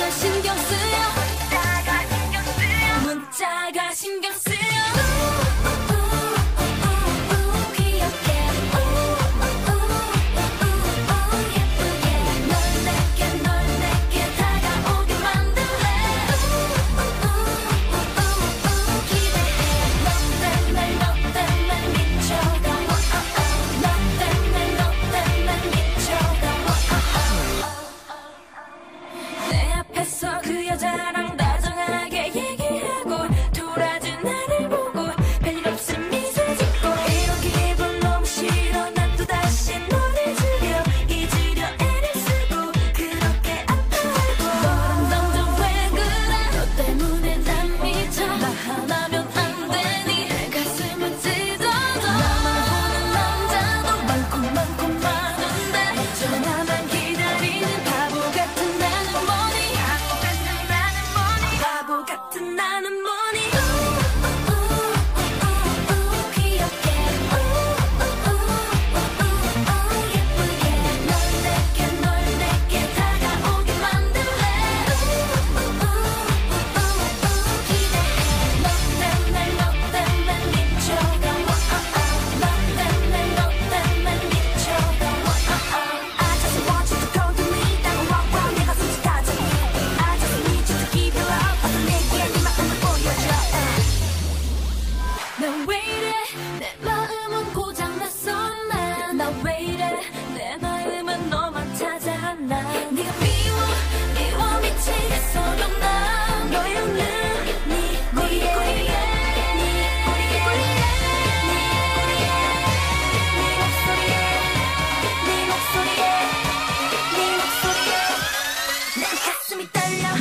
신경 쓰여 문자가 신경 쓰여 그 여자랑 다정하게 얘기하고 돌아준 나를 보고 별일 없음 미소 짓고 이런 기분 너무 싫어 난 또다시 너를 죽여 잊으려 애를 쓰고 그렇게 아파하고 너랑 점점 왜 그래 너 때문에 난 미쳐 나 하나면 안 되니 내 가슴은 찢어져 나만 보는 남자도 많고 많고 많은데 전화만 기다리는 바보 같은 나는 뭐니 바보 같은 나는 뭐니 귀엽게 예쁘게 널 내게 다가오게 만들래 기대해 너 때문에 미쳐가 너 때문에 미쳐가 I just want you to come to me 다가와 내가 솔직하지 I just need you to give your love 어서 내게 네 마음을 보여줘 난 왜 이래 내 마음은 고장났어 나 왜 이래 내 마음은 너만 찾아 나 네가 미워 미치겠어도 난 너의 웃는 네 꼬리에 네 목소리에 내 가슴이 떨려